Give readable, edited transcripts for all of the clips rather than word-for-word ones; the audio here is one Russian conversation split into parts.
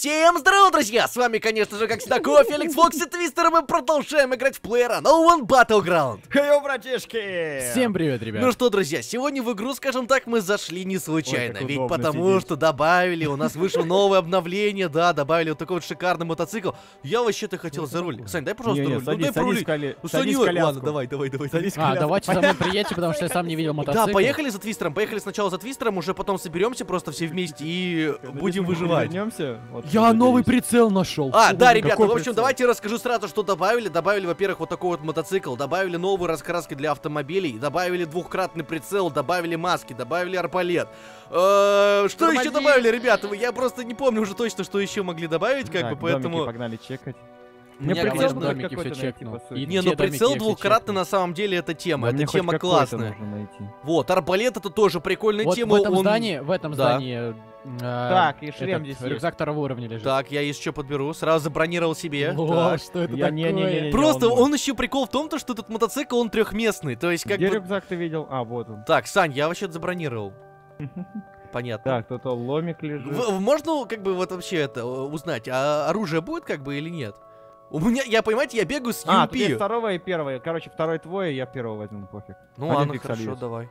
Всем здорово, друзья! С вами, конечно же, как всегда, Феликс Фокс и Твистер, и мы продолжаем играть в PlayerUnknown's Battleground. Хей, братишки! Всем привет, ребят! Ну что, друзья, сегодня в игру, скажем так, мы зашли не случайно. Ой, ведь потому, что добавили, у нас вышло новое обновление, да, добавили вот такой вот шикарный мотоцикл. Я вообще-то хотел за руль. Сань, дай, пожалуйста, руль. Ну дай порули. Ладно, давай. Давайте за мной приедьте, потому что я сам не видел мотоцикл. Да, поехали за Твистером, поехали сначала за Твистером, уже потом соберемся просто все вместе и будем выживать. Я новый прицел нашел. Да, ребята, в общем, давайте расскажу сразу, что добавили. Добавили, во-первых, вот такой вот мотоцикл, добавили новые раскраски для автомобилей, добавили двухкратный прицел, добавили маски, добавили арбалет. Что еще добавили, ребята? Я просто не помню уже точно, что еще могли добавить, как бы, поэтому... Погнали чекать. Мне прицел конечно, домики все чекнул. Не, ну прицел двухкратный на самом деле это тема, это тема классная. Вот, арбалет это тоже прикольная тема. В этом здании, так, и шлем здесь рюкзак второго уровня лежит. Так, я еще подберу, сразу забронировал себе. О, что это такое? Просто он еще прикол в том, что этот мотоцикл, он трехместный, то есть как бы... Где рюкзак ты видел? А, вот он. Так, Сань, я вообще-то забронировал. Понятно. Так, тут ломик лежит. Можно как бы вот вообще это узнать, а оружие будет как бы или нет? У меня, понимаете, я бегаю с UMP. Ты второго и первого. Короче, второй твой, я первого возьму, пофиг. Ну ладно, хорошо, давай.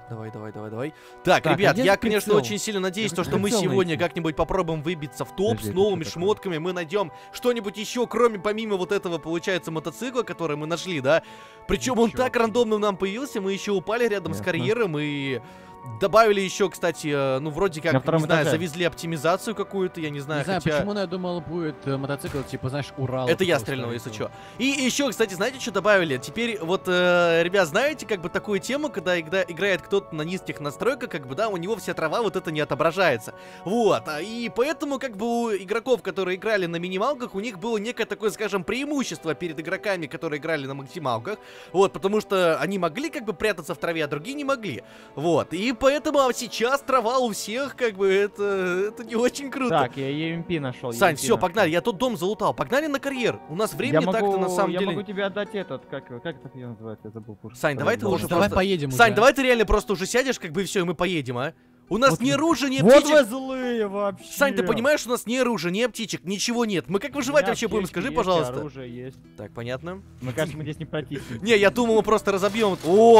Так, ребят, я, конечно, очень сильно надеюсь, что мы сегодня как-нибудь попробуем выбиться в топ с новыми шмотками. Мы найдем что-нибудь еще, помимо вот этого, получается, мотоцикла, который мы нашли, да? Причем он так рандомно нам появился, мы еще упали рядом с карьером и... Добавили еще, кстати, ну вроде как, не знаю, завезли оптимизацию какую-то, я не знаю, Не знаю, почему, но я думал, будет мотоцикл, типа, знаешь, Урал. Это я стрельнул, если что. И еще, кстати, знаете, что добавили? Теперь вот, ребят, знаете, как бы такую тему, когда играет кто-то на низких настройках, как бы, да, у него вся трава вот это не отображается. Вот, и поэтому, как бы, у игроков, которые играли на минималках, у них было некое такое, скажем, преимущество перед игроками, которые играли на максималках. Вот, потому что они могли, как бы, прятаться в траве, а другие не могли. Вот, и поэтому сейчас трава у всех, как бы, это не очень круто. Так, я EMP нашел. Сань, все, погнали, я тут дом залутал. Погнали на карьер. У нас времени так-то на самом деле. Я могу тебе отдать этот, как это называется, я забыл. Сань, давай ты уже давай просто... поедем. Сань, давай ты реально просто уже сядешь, как бы, и все, и мы поедем, а? У нас ни оружия, ни птичек. Вот вы злые вообще. Сань, ты понимаешь, у нас ни оружия, ни птичек, ничего нет. Мы как выживать вообще будем, скажи, пожалуйста. Оружие есть. Так, понятно. Мне кажется, мы здесь не протиснемся. Не, я думал, мы просто разобьем.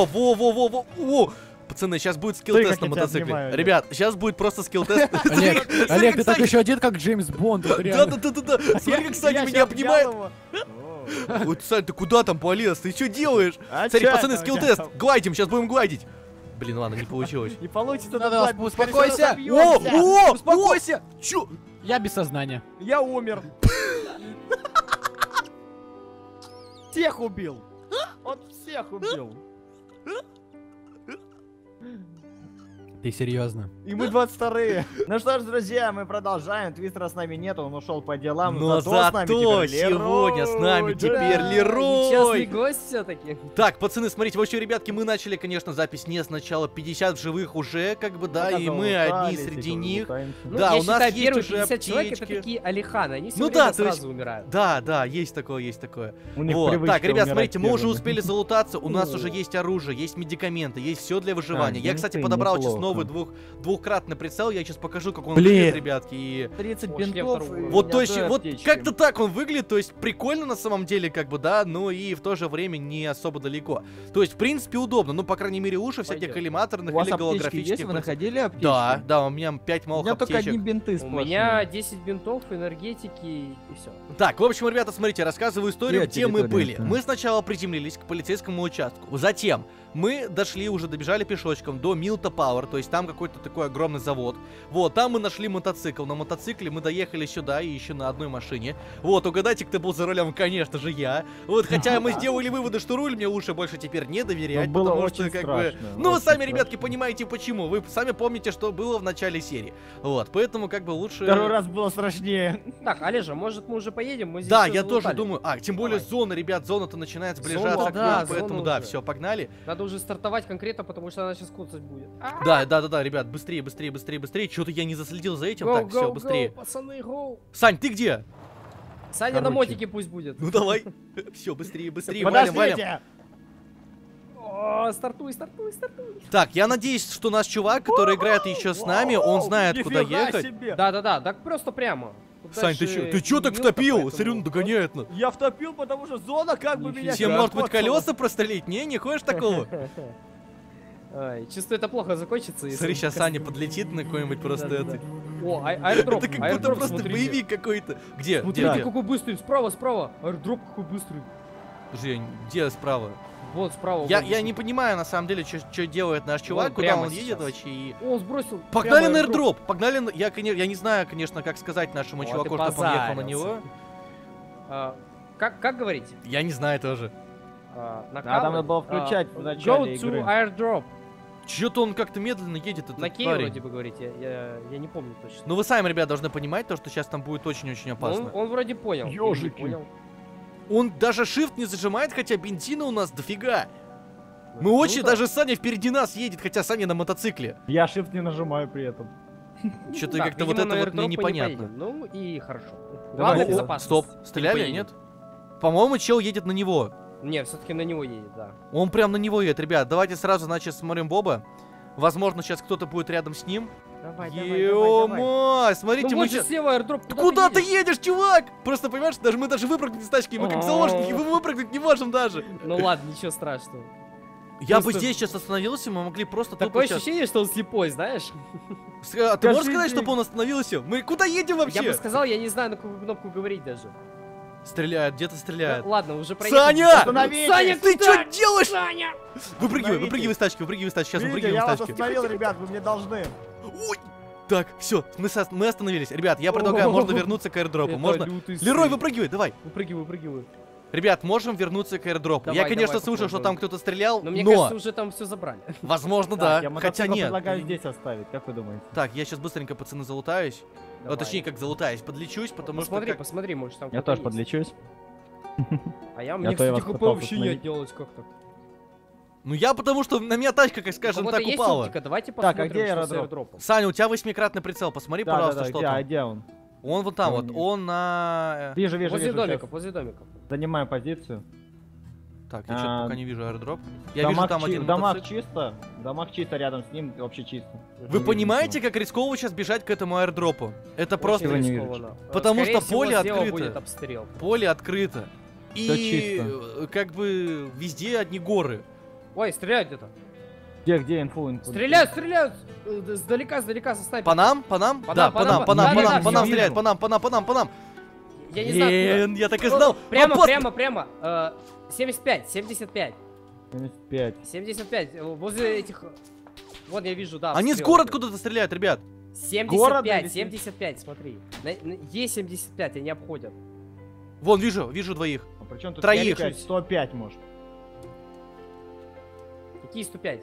О! Пацаны, сейчас будет скилл-тест на мотоцикле. Ребят, сейчас будет просто скилл-тест. Олег, ты так еще одет, как Джеймс Бонд. Да. Смотри, как Саня меня обнимает. Вот, Сань, ты куда там полез? Ты что делаешь? Смотри, пацаны, скилл-тест. Гладим, сейчас будем гладить. Блин, ладно, не получилось. Не получится. Надо, успокойся. Успокойся. Чё? Я без сознания. Я умер. Всех убил. Он всех убил. Ты серьезно? И мы 22-е. Ну что ж, друзья, мы продолжаем. Твистера с нами нет, он ушел по делам. Но зато сегодня с нами теперь Лерой. Несчастный гость все-таки. Так, пацаны, смотрите, в общем, ребятки, мы начали, конечно, запись не сначала. 50 живых уже, как бы, да, и мы одни среди них. Да, у нас есть уже 50 человек, это аптечки. такие Алиханы, они все время сразу умирают. Да, есть такое. Вот, так, ребят, смотрите, мы уже успели залутаться, у нас уже есть оружие, есть медикаменты, есть все для выживания. Я, кстати, подобрал сейчас новый двухкратный прицел, я сейчас покажу, как он выглядит, ребятки. И 30 бинтов. вот, то есть, вот как-то так он выглядит, то есть прикольно на самом деле, как бы, да, но и в то же время не особо далеко. То есть, в принципе, удобно, ну, по крайней мере, уши всяких коллиматорных или голографических. Вы находили аптечки? Да, у меня 5 малых аптечек. У меня только одни бинты сплошные. У меня 10 бинтов, энергетики и все. Так, в общем, ребята, смотрите, рассказываю историю, где мы были. Мы сначала приземлились к полицейскому участку, затем мы добежали пешочком до Милта Пауэр, то есть там какой-то такой огромный завод. Вот, там мы нашли мотоцикл. На мотоцикле мы доехали сюда и еще на одной машине. Вот, угадайте, кто был за рулем, конечно же, я. Вот, хотя мы сделали выводы, что руль мне лучше больше теперь не доверять, потому что, как бы... Ну, вы сами, ребятки, понимаете, почему. Вы сами помните, что было в начале серии. Вот, поэтому, как бы, лучше... Второй раз было страшнее. Так, Олежа, может, мы уже поедем? Мы здесь да, я тоже думаю. Тем более зона, ребят, зона-то начинает сближаться к нам, поэтому, да, все, погнали. Надо уже стартовать конкретно, потому что она сейчас куцать будет. Да, ребят, быстрее. Что-то я не заследил за этим. Так, все, быстрее. Пацаны, гоу. Сань, ты где? Саня на мотике пусть будет. Ну давай. Все, быстрее, валим. Стартуй. Так, я надеюсь, что наш чувак, который играет еще с нами, он знает, куда ехать. Да, так просто прямо. Сань, ты чё так втопил? Смотри, он догоняет нас. Я втопил, потому что зона как бы меня... Тебе, может быть, колеса прострелить? Не хочешь такого? Ай, чувствую, это плохо закончится. если Смотри, сейчас кос- Саня подлетит на какой-нибудь просто Да-да-да. это. О, аирдроп. Это как будто аирдроп, просто смотрите. боевик какой-то. Где? Смотрите, Где? какой быстрый. Справа. Аирдроп какой быстрый. Подожди, где справа? Вот справа. Я вон. не понимаю, на самом деле, что делает наш чувак, Вон куда прямо он едет сейчас. вообще. И... О, он сбросил. Погнали прямо на airdrop! Погнали на... Я не знаю, конечно, как сказать нашему О, чуваку, ты чтобы он ехал на позарился. него. Как говорите? Я не знаю тоже. там надо было включать в начале Go to игры. airdrop. Чё-то он как-то медленно едет, этот На Кей парень. вроде бы говорите. Я не помню точно. Ну вы сами, ребят, должны понимать то, что сейчас там будет очень-очень Ну, опасно. он вроде понял. или не Ёжики. понял. Он даже shift не зажимает, хотя бензина у нас дофига. Мы Ну очень, да. даже Саня впереди нас едет, хотя Саня на мотоцикле. Я shift не нажимаю при этом. Что-то Так, как-то вот видимо, это на вот мне airdrop мы не непонятно. поедем. Ну и хорошо. Давай, Главное о, безопасность. Стоп, Не стреляли, поедем. нет? По-моему, чел едет на него. Не, все-таки на него едет, да. Он прям на него едет, ребят. Давайте сразу, значит, смотрим Боба. Возможно, сейчас кто-то будет рядом с ним. Давай. Ё-мо, смотрите, Ну мы вот же сейчас... слева airdrop. Куда ты едешь, чувак? Просто, понимаешь, мы даже выпрыгнуть из тачки, мы как О. заложники, мы выпрыгнуть не можем даже. Ну ладно, ничего страшного. Я бы Просто- здесь сейчас остановился, мы могли просто тупо Такое сейчас... ощущение, что он слепой, знаешь? А ты можешь Скажи сказать, ты. чтобы он остановился? Мы куда едем вообще? Я бы сказал, я не знаю, на какую кнопку говорить даже. Стреляет, где-то стреляет. Ну, ладно, уже проехали. Саня! Остановитесь! Саня, Ты куда? что делаешь? Саня! Выпрыгивай с тачки, сейчас Видите, выпрыгиваем я с вас тачки. остановил, ребят, вы мне должны. Ой! Так, все, мы остановились. Ребят, я предлагаю, можно вернуться к airdropу. Это Можно... лютый Лерой, стыд. выпрыгивай, давай. Выпрыгиваю. Ребят, можем вернуться к airdropу. Давай, Я, конечно, давай, слышал, что попробуем. там кто-то стрелял, Но мне но, кажется, уже там все забрали. возможно, Так, да. я Хотя мотоцикл нет. предлагаю здесь оставить, как вы думаете? Так, я сейчас быстренько, пацаны, залутаюсь. Давай. Точнее, как залутаюсь, подлечусь, потому Посмотри, что... посмотри, может там Я кто-то тоже есть. подлечусь. А я, Я мне, то я кстати, вас ХП пытался вообще не остановить. отделалось как-то. Ну я потому что на меня тачка, как скажем кого-то так, есть упала. оптика? Давайте Так, а посмотрим, где что с airdrop? airdropом. Саня, у тебя 8-кратный прицел, посмотри, пожалуйста, что где, там. а где он? Он вот там Ну, вот, нет. он на... Вижу, Возле вижу. домика, щас возле домика. Занимаем позицию. Так, я что-то А, пока не вижу airdrop. Я В вижу домах там чи- один в домах мотоцикл. чисто, в домах чисто, рядом с ним вообще чисто. Вы Не понимаете, вижу как рисково сейчас бежать к этому airdropу? Это просто Очень Очень не рискованно. Потому Скорее что всего, поле слева открыто. будет обстрел. поле открыто. Всё И чисто. как бы везде одни горы. Ой, стреляют где-то. Где инфу? Стреляют! Сдалека, со снайпера. По нам? По нам? По Да, нам, по по нам, нам. по нам, по Да-да-да, нам, по нам всё стреляют, вижу. по нам. Я не знаю, Я так и куда. знал. Прямо, Опасно. прямо. 75. 75. 75. Возле этих... Вот я вижу, да. Они с обстрел гор идет. откуда-то стреляют, ребят. Города 75, или 75, смотри. Е75, они обходят. Вон, вижу двоих. А при чем тут Троих. 5, 105 может. Какие 105?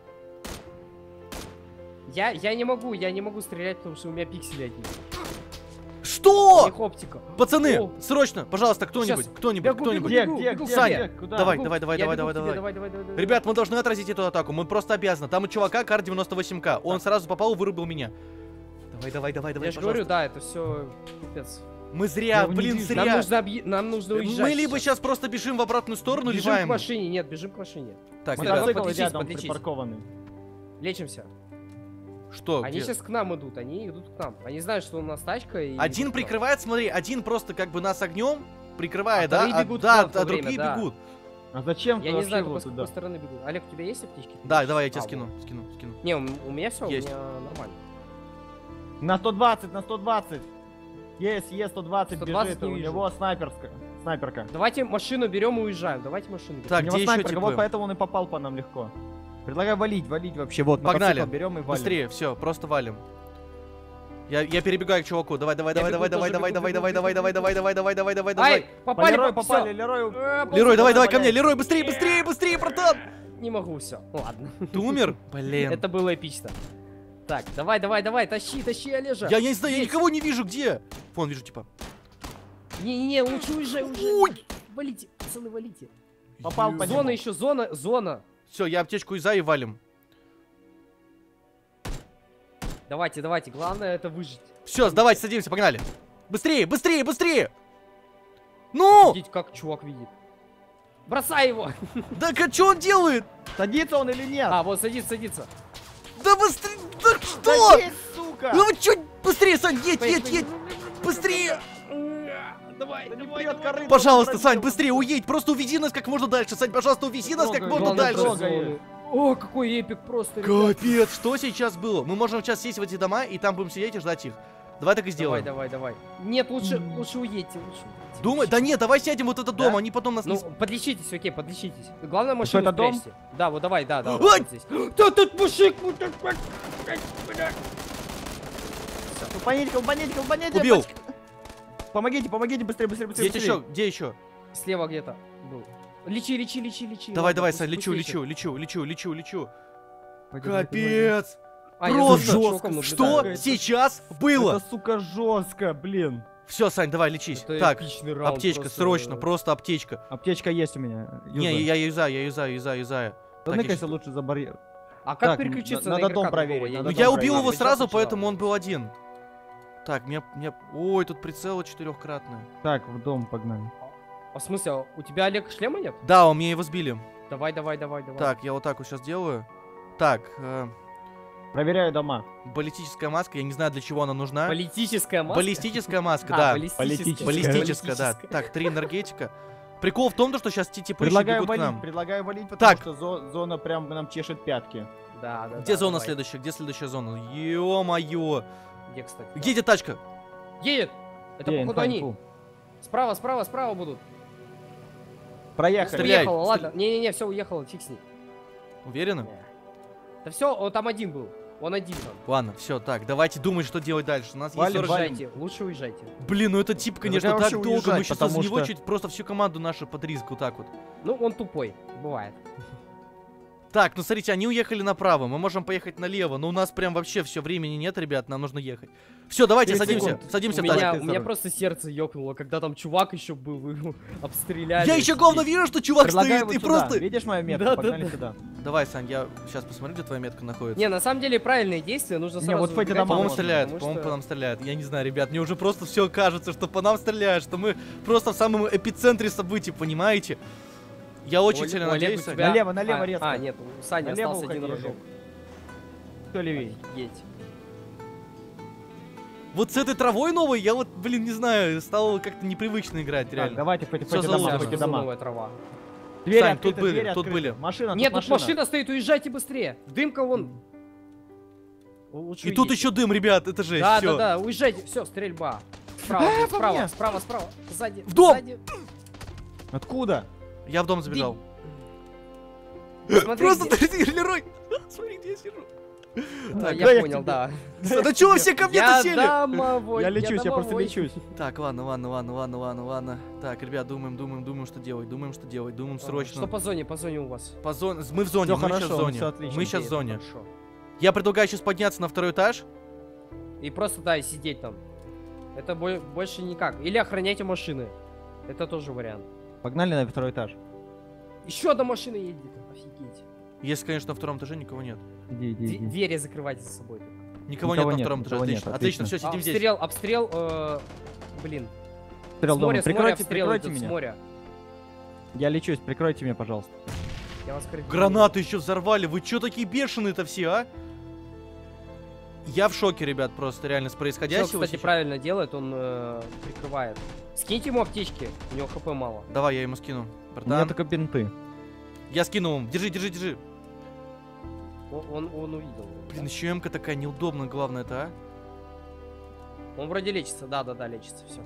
Я не могу стрелять, потому что у меня пиксели одни. У Что? них оптика. Пацаны, О. срочно, пожалуйста, кто-нибудь, Щас. кто-нибудь. Где? Саня, Куда? давай, Бегу. давай. Я бегу к тебе, давай. Ребят, мы должны отразить эту атаку, мы просто обязаны. Там у чувака кар 98к, он сразу попал и вырубил меня. Давай, Я же пожалуйста. говорю, да, это все пипец. Мы зря, Я его не блин, вижу. зря. Нам нужно уезжать. Мы либо сейчас просто бежим в обратную сторону, бежим либо... к машине, нет, бежим к машине. Так, Мотоцикл. ребят, Мотоцикл рядом подлечись. припаркованный. Лечимся. что, Они где? сейчас к нам идут, они идут к нам. Они знают, что у нас тачка и... Один идут к нам. прикрывает, смотри, один просто как бы нас огнем прикрывает, А да? вторые бегут Да, к нам в то а другие время, да. бегут. А зачем Я ты не знаю, вообще с вот какой туда? стороны бегут. Олег, у тебя есть аптечки? Да, давай, я тебе А, скину. вот. Не, у меня все, у Есть. меня нормально. На 120. Есть, 120 120 бежит, не у вижу. него снайперка. Давайте машину берем и уезжаем. Давайте машину берем. Так, У него где еще снайперка, вот типы? поэтому он и попал по нам легко. Предлагаю валить вообще. Вот, Погнали. мотоцикл берем и валим. Быстрее, все, просто валим. Я перебегаю к чуваку. Давай. бегу, тоже бегу. Давай. Попали, Лерой, всё. попали, Лерой. Лерой, давай ко мне. Валяй. Лерой, быстрее, братан. Не могу, все. Ладно. Ты умер? Блин. Это было эпично. Так, давай, тащи, Олежа. Я не знаю, я Есть. никого не вижу, где? Вон, вижу, типа. Не, лучше уезжай. Ой. Валите, пацаны, валите. Попал по Зона нему. еще, зона. Все, я аптечку и валим. Давайте, главное это выжить. Все, давайте, садимся, погнали. Быстрее. Ну! Видите, как чувак видит. Бросай его. Да что он делает? Садится он или нет? А, вот садится. Да быстрее! Да что? Садись, сука! Ну вы чё? Быстрее, Сань, едь! Быстрее! Давай, Да не давай, вперед, давай. корыто, Пожалуйста, пробил. Сань, быстрее уедь! Просто увези нас как можно дальше. Сань, пожалуйста, увези нас как можно Главное, дальше. трогай. О, какой эпик просто, ребят. Капец, что сейчас было? Мы можем сейчас сесть в эти дома, и там будем сидеть и ждать их. Давай так и сделаем. Давай. Нет, лучше уедьте, Думай, да нет, давай сядем вот этот дом, они потом нас Ну, не... подлечитесь, окей, подлечитесь. Главное, машину это дом? спрячьте. Да, вот давай, да, Ай! вот здесь. Да тут мужик, вот так. Понятие. Убил. Помогите, быстрее. Есть еще, где еще? Слева где-то был. Лечи. Давай, Ладно, Сань, пусть лечу. Пойдем. Капец. А, я Просто за шоком наблюдаю. что Это- сейчас было? Это, сука, жестко, блин. Все, Сань, давай лечись. Это Так, эпичный раунд аптечка, просто. срочно, просто аптечка. Аптечка есть у меня. Не, я юзаю. Так, Заныкайся лучше за барьер. А как Так, переключиться надо на дом игрока проверить, другого? надо Ну дом я убил проверить. его Сейчас сразу, сначала. поэтому он был один. Так, Ой, тут прицелы 4-кратные. Так, в дом погнали. А в смысле, а у тебя, Олег, шлема нет? Да, у меня его сбили. Давай. Так, я вот так вот сейчас делаю. Так, Проверяю дома. баллистическая маска, я не знаю, для чего она нужна. Баллистическая маска? Баллистическая маска, А, да. баллистическая. Баллистическая, да. Так, 3 энергетика. Прикол в том, что сейчас типа еще Предлагаю бегут к нам. валить, потому Так. что зона прям нам чешет пятки. Да. Где зона давай. следующая? Где следующая зона? Ё-моё. Где, кстати? Где эта тачка? Едет! Это, Где, походу, инфа, они. инфу? Справа будут. Проехали. Стреляй. Уехала, ладно. Не, все, уехала, фиг с ней. Уверены? Да все, там один был. Он один там. Ладно, все, так, давайте думать, что делать дальше. У нас есть Валим, 40... валим. Уезжайте, лучше уезжайте. Блин, ну этот тип, конечно, Предлагаю так вообще долго. Мы уезжать, сейчас потому из него что- чуть просто всю команду нашу под риск вот так вот. Ну, он тупой, бывает. Так, ну смотрите, они уехали направо, мы можем поехать налево, но у нас прям вообще все времени нет, ребят, нам нужно ехать. Все, давайте 30 садимся, секунд. садимся У в меня, тачку. у меня просто сердце ёкнуло, когда там чувак еще был, вы его обстреляли. Я еще главное вижу, что чувак Предлагаю стоит вот и сюда. просто... Видишь мою метку? Да, Погнали да. сюда. Давай, Сань, я сейчас посмотрю, где твоя метка находится. Не, на самом деле правильные действия, нужно Не, сразу вот в эти убегать, дома По-моему, можно, стреляют, потому по-моему, что- по нам стреляют. Я не знаю, ребят, мне уже просто все кажется, что по нам стреляют, что мы просто в самом эпицентре событий, понимаете? Я очень Олег, сильно Олег, надеюсь, у Сань. тебя- Налево резко. А, нет, у Сани Налево остался один уходи, рожок. Кто левее? Офигеть. Вот с этой травой новой я вот, блин, не знаю, стало как-то непривычно играть, Так, реально. давайте в эти Всё дома, заложено. в эти Что за дома. новая трава? Двери Сань, открыты, тут были, двери тут открыты. были. Машина, Нет, тут тут машина стоит, уезжайте быстрее. Дымка вон. Лучше И тут уедете. еще дым, ребят, это жесть, Да, всё. да, уезжайте. Все, стрельба. Справа, по справа, мне. справа. Сзади. В дом! Сзади. Откуда? Я в дом забежал. Смотри, Просто где- ты, Лерой, смотри, где я сижу. Да, Так, я дай я понял, к тебе. да. Да чего вы все ко мне-то Я сели? домовой. Я лечусь, я просто домовой. лечусь. Так, ладно. Так, ребят, думаем, что делать, думаем Что срочно. по зоне у вас? Мы в зоне, Всё мы хорошо, сейчас в зоне. всё отлично. Мы сейчас в Окей, зоне. хорошо. Я предлагаю сейчас подняться на 2-й этаж. И просто, да, и сидеть там. Это больше никак. Или охраняйте машины. Это тоже вариант. Погнали на 2-й этаж. Еще одна машина едет. Офигеть. Если, конечно, на 2-м этаже никого нет. Иди. Двери закрывайте за собой. Никого Никого нет на нет, 2-м этаже, никого нет, отлично. отлично. Отлично, все, сидим здесь. Обстрел, блин. Стрел С дома. моря Прикройте обстрел идет, с меня. моря. Я лечусь, прикройте меня, пожалуйста. Я вас корректирую. Гранаты еще взорвали. Вы что такие бешеные-то все, а? Я в шоке, ребят, просто реально с Всё, происходящего. кстати, сейчас. правильно делает, он прикрывает. Скиньте ему аптечки, у него хп мало. Давай, я ему скину. У меня Братан, только бинты. я скину ему. Держи. Он увидел. Блин, еще М-ка такая неудобная, главное это, а? Он вроде лечится, да, лечится, все.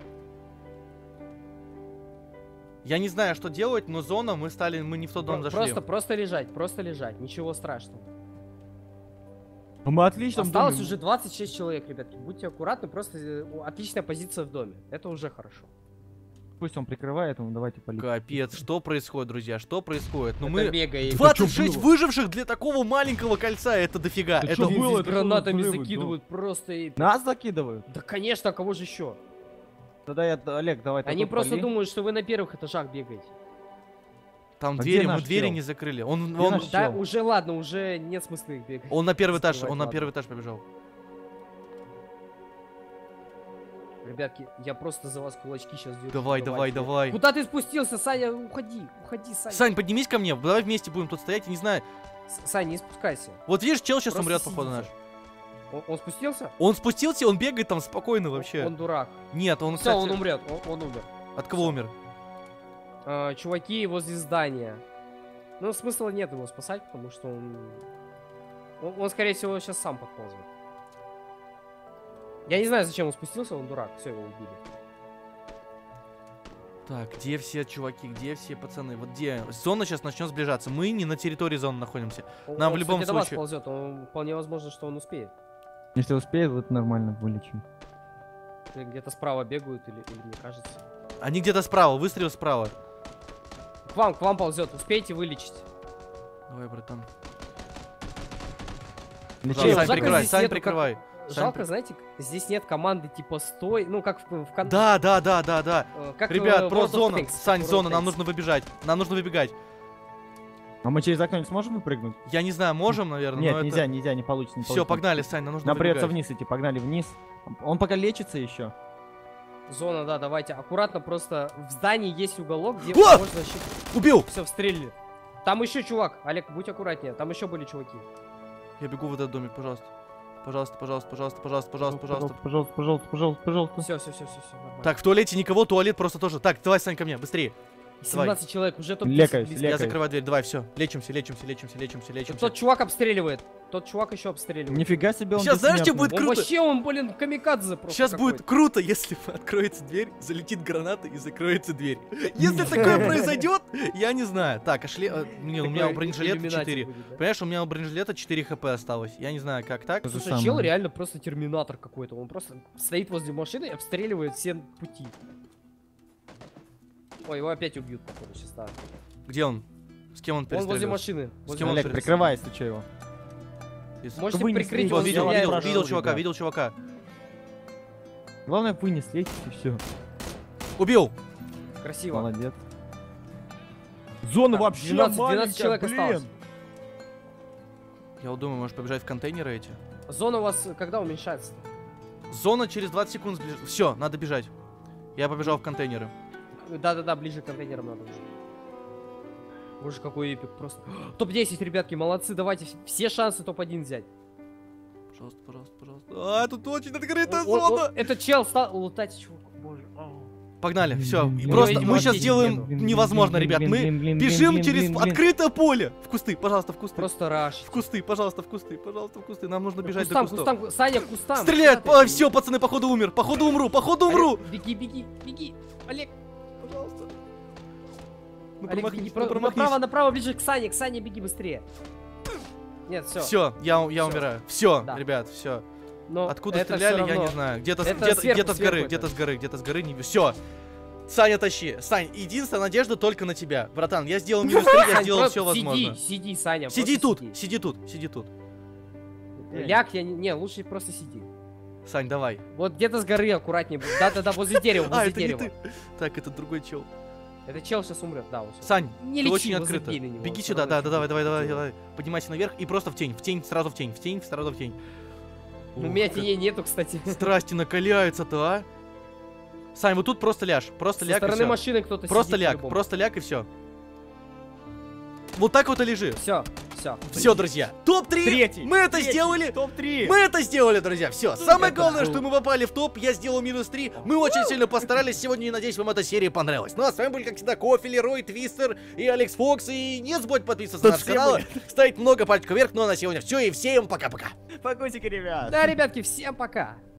Я не знаю, что делать, но зона, мы не в тот дом зашли. Просто лежать, ничего страшного. Ну, мы отлично в Осталось доме. уже 26 человек, ребятки. Будьте аккуратны, просто отличная позиция в доме. Это уже хорошо. Пусть он прикрывает, ну давайте полетим. Капец, что происходит, друзья, что происходит? Ну Это мы... мега эпик. 26 выживших для такого маленького кольца, это дофига. Ты Это чё, Блин, было? здесь Это гранатами взрывы, закидывают, просто эпик. Нас закидывают? Да, конечно, а кого же еще? Тогда я, Олег, давай ты Они тут просто пали. думают, что вы на первых этажах бегаете. Там А двери, где мы наш двери чел? не закрыли. Он наш Да, чел? уже ладно, уже нет смысла их бегать. на первый этаж, Скрывать, он на ладно. первый этаж побежал. Ребятки, я просто за вас кулачки сейчас держу. Давай. Куда ты спустился, Саня? Уходи, Саня. Сань, поднимись ко мне, давай вместе будем тут стоять, я не знаю. Сань, не спускайся. Вот видишь, чел сейчас Просто умрет, походу, наш. сидите. Он спустился? Он спустился, он бегает там спокойно вообще. Он дурак. Нет, он, Все, кстати... он умрет. Он умер. От кого умер? Чуваки возле здания. Ну, смысла нет его спасать, потому что он, скорее всего, сейчас сам подползет. Я не знаю, зачем он спустился, он дурак. Все, его убили. Так, где все чуваки, где все пацаны? Вот где? Зона сейчас начнет сближаться. Мы не на территории зоны находимся. Нам в любом кстати, до вас случае... ползет. Вполне возможно, что он успеет. Если успеет, вот нормально вылечим. Или где-то справа бегают, или мне кажется. Они где-то справа, выстрел справа. К вам ползет. Успейте вылечить. Давай, братан. Лечи, Сань, жалко, прикрывай, здесь Сань, нету прикрывай. Жалко, знаете, здесь нет команды типа стой. Ну, как в Да. как Ребят, в про World of зону. Tanks. Сань, World of зона, нам Tanks. нужно выбежать. Нам нужно выбегать. А мы через окно не сможем выпрыгнуть? Я не знаю, можем, наверное, Нет, но это... нельзя, не получится. Все, погнали, Сань, нам нужно Нам придется выбегать. вниз идти, погнали вниз. Он пока лечится еще. Зона, да, давайте. Аккуратно просто. В здании есть уголок, где О! можно защитить. Убил! Все, встрелили. Там еще чувак. Олег, будь аккуратнее. Там еще были чуваки. Я бегу в этот домик, пожалуйста. Пожалуйста, пожалуйста, пожалуйста, пожалуйста, пожалуйста, пожалуйста. Пожалуйста. Все, нормально. Так, в туалете никого, туалет просто тоже. Так, давай, Сань, ко мне, быстрее. 17 человек, уже топ-10 Лекаюсь, близко. Я Лекай. закрываю дверь, давай, все. Лечимся. Тот чувак обстреливает. Тот чувак еще обстреливает. Нифига себе, он Сейчас знаешь, что бессмертный. будет Он круто? вообще, он, блин, камикадзе просто. Сейчас будет какой-то. круто, если откроется дверь, залетит граната и закроется дверь. Если такое произойдет, я не знаю. Так, у меня у бронежилета Иллюминати 4. будет, да? Понимаешь, у меня у бронежилета 4 хп осталось. Я не знаю, как так. Это Слушай, самое. чел реально просто терминатор какой-то. Он просто стоит возле машины и обстреливает все пути. Ой, его опять убьют, походу, сейчас, да. Где он? С кем он Он возле перестреливается? машины. С кем он Олег, перестреливается? прикрывай, если что его. Можете Вынес прикрыть видео, его, Видел, Я видел, прошу, видел чувака, ребят. видел чувака. Главное вынес, лечить и все. Убил! Красиво. Молодец. Зона Так, вообще 12 маленькая, человек блин. осталось. Я вот думаю, может побежать в контейнеры эти. Зона у вас когда уменьшается? Зона через 20 секунд сближается. Все, надо бежать. Я побежал в контейнеры. Да-да-да, ближе к контейнерам надо уже. Боже, какой эпик просто. Топ-10, ребятки, молодцы, давайте все шансы топ-1 взять. Пожалуйста, пожалуйста, пожалуйста. А, тут очень открытая О, зона. Этот чел стал лутать чувак. Боже. Погнали, все. Блин, Просто блин, мы сейчас блин, сделаем блин, невозможно, блин, ребят. блин, Мы блин, блин, бежим блин, через блин, блин. открытое поле. В кусты, пожалуйста, в кусты. Просто раш. В кусты, пожалуйста, в кусты, пожалуйста, в кусты. Нам нужно бежать до Кустам, кустов. кустам, Саня, кустам. Стреляют! Куда ты? Все, пацаны, походу умер. Походу умру, походу умру. Олег, беги. Олег, Пожалуйста. Ну, Олег, промахнись, беги. ну, промахнись. Направо, ближе к Сане, беги быстрее. Нет, все. Все, я умираю. Все, Да. ребят, все. Но Откуда это стреляли, всё я не равно. знаю. Где-то Это где-то сверху, где-то с сверху горы, это. где-то с горы не. Все. Саня, тащи. Сань, единственная надежда только на тебя. Братан, я сделал минус 3, я Сань, сделал просто все возможно. Сиди, Саня. Сиди просто тут, сиди тут. Ляг, не, лучше просто сиди. Сань, давай. Вот где-то с горы аккуратнее. Да, возле дерева, А, возле это не дерева. ты. Так, это другой чел. Это чел сейчас умрет, да. Вот сейчас. Сань, Не ты лечи очень его, открыто. забей на него, Беги всё сюда, равно да, чуть-чуть давай. будет. Поднимайся наверх и просто в тень, сразу в тень, сразу в тень. У меня теней нету, кстати. Страсти накаляются-то, а? Сань, вот тут просто ляжь, просто Со ляг и стороны всё. машины кто-то Просто сидит ляг, просто ляг и все. Вот так вот и лежи. Все. Все, друзья. Топ-3! Третий. Мы это сделали! Топ-3. Мы это сделали, друзья. Все. Самое это главное, был- что мы попали в топ. Я сделал минус 3. Мы очень сильно постарались сегодня и надеюсь, вам эта серия понравилась. Ну а с вами были, как всегда, Кофе, Лерой, Твистер и Алекс Фокс. И не забудь подписываться на наш все канал, были. ставить много пальчиков вверх. Ну а на сегодня все. И всем пока-пока. Покусики, ребят. Да, ребятки, всем пока.